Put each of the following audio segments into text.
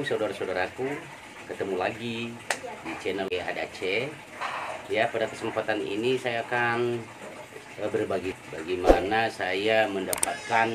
saudara-saudaraku, ketemu lagi di channel Adace. Ya, pada kesempatan ini saya akan berbagi bagaimana saya mendapatkan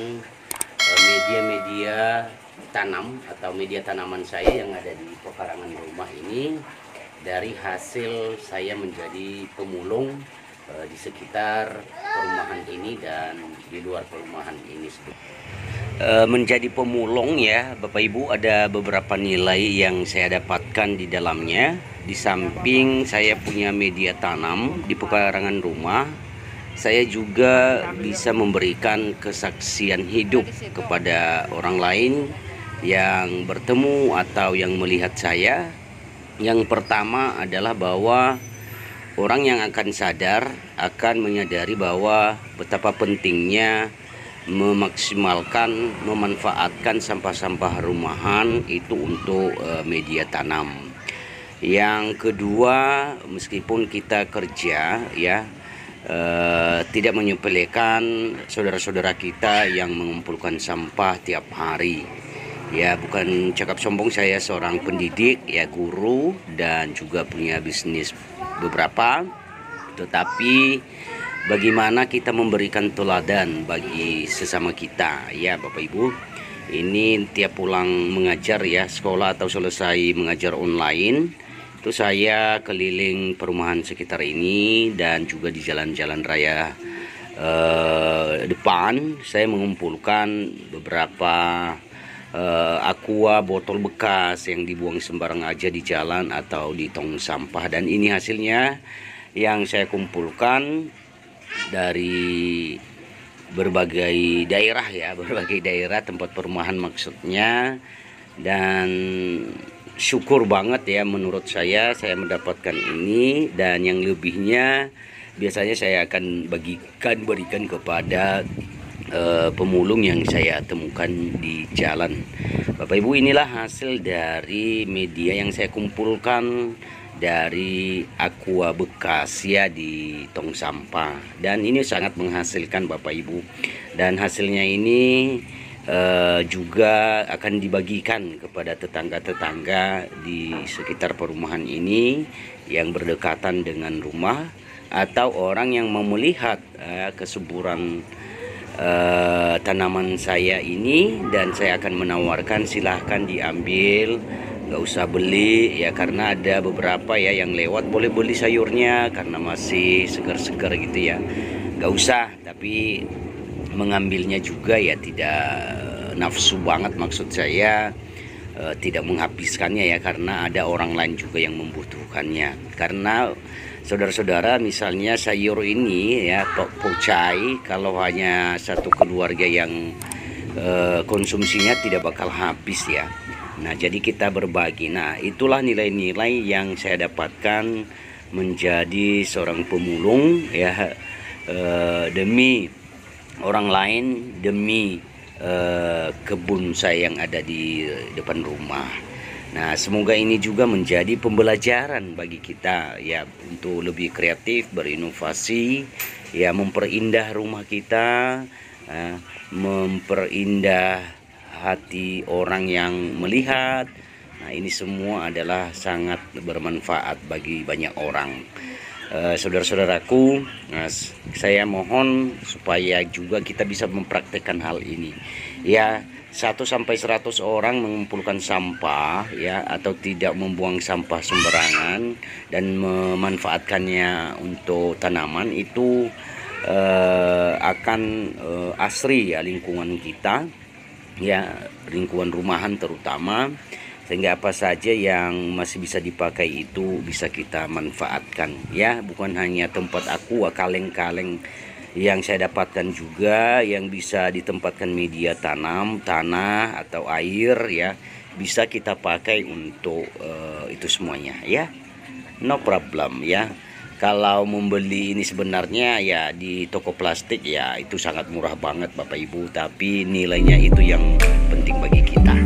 media tanam atau media tanaman saya yang ada di pekarangan rumah ini dari hasil saya menjadi pemulung di sekitar perumahan ini dan di luar perumahan ini. Menjadi pemulung ya Bapak Ibu, ada beberapa nilai yang saya dapatkan di dalamnya. Di samping saya punya media tanam di pekarangan rumah, saya juga bisa memberikan kesaksian hidup kepada orang lain yang bertemu atau yang melihat saya. Yang pertama adalah bahwa orang yang akan sadar akan menyadari bahwa betapa pentingnya memaksimalkan, memanfaatkan sampah-sampah rumahan itu untuk media tanam. Yang kedua, meskipun kita kerja ya, tidak menyepelekan saudara-saudara kita yang mengumpulkan sampah tiap hari. Ya, bukan cakap sombong, saya seorang pendidik ya, guru, dan juga punya bisnis beberapa. Tetapi bagaimana kita memberikan teladan bagi sesama kita ya Bapak Ibu. Ini tiap pulang mengajar ya, sekolah atau selesai mengajar online, itu saya keliling perumahan sekitar ini dan juga di jalan-jalan raya depan. Saya mengumpulkan beberapa aqua botol bekas yang dibuang sembarang aja di jalan atau di tong sampah, dan ini hasilnya yang saya kumpulkan dari berbagai daerah ya, berbagai daerah tempat perumahan maksudnya. Dan syukur banget ya, menurut saya mendapatkan ini, dan yang lebihnya biasanya saya akan berikan kepada pemulung yang saya temukan di jalan. Bapak Ibu, inilah hasil dari media yang saya kumpulkan dari aqua bekas ya di tong sampah, dan ini sangat menghasilkan Bapak Ibu, dan hasilnya ini juga akan dibagikan kepada tetangga-tetangga di sekitar perumahan ini yang berdekatan dengan rumah, atau orang yang mau melihat kesuburan tanaman saya ini, dan saya akan menawarkan silahkan diambil, nggak usah beli ya, karena ada beberapa ya yang lewat boleh beli sayurnya karena masih segar-segar gitu ya, nggak usah. Tapi mengambilnya juga ya tidak nafsu banget, maksud saya tidak menghabiskannya ya, karena ada orang lain juga yang membutuhkannya. Karena saudara-saudara, misalnya sayur ini ya, pocai, kalau hanya satu keluarga yang konsumsinya tidak bakal habis ya. Nah, jadi kita berbagi. Nah, itulah nilai-nilai yang saya dapatkan menjadi seorang pemulung ya, demi orang lain, demi kebun saya yang ada di depan rumah. Nah, semoga ini juga menjadi pembelajaran bagi kita ya, untuk lebih kreatif, berinovasi ya, memperindah rumah kita, memperindah hati orang yang melihat. Nah, ini semua adalah sangat bermanfaat bagi banyak orang. Saudara-saudaraku, saya mohon supaya juga kita bisa mempraktekkan hal ini ya. 1-100 orang mengumpulkan sampah ya, atau tidak membuang sampah sembarangan dan memanfaatkannya untuk tanaman, itu akan asri ya lingkungan kita ya, lingkungan rumahan terutama, sehingga apa saja yang masih bisa dipakai itu bisa kita manfaatkan ya. Bukan hanya tempat aqua, kaleng-kaleng yang saya dapatkan juga yang bisa ditempatkan media tanam, tanah atau air ya, bisa kita pakai untuk itu semuanya ya, no problem ya. Kalau membeli ini sebenarnya ya di toko plastik ya, itu sangat murah banget Bapak Ibu, tapi nilainya itu yang penting bagi kita.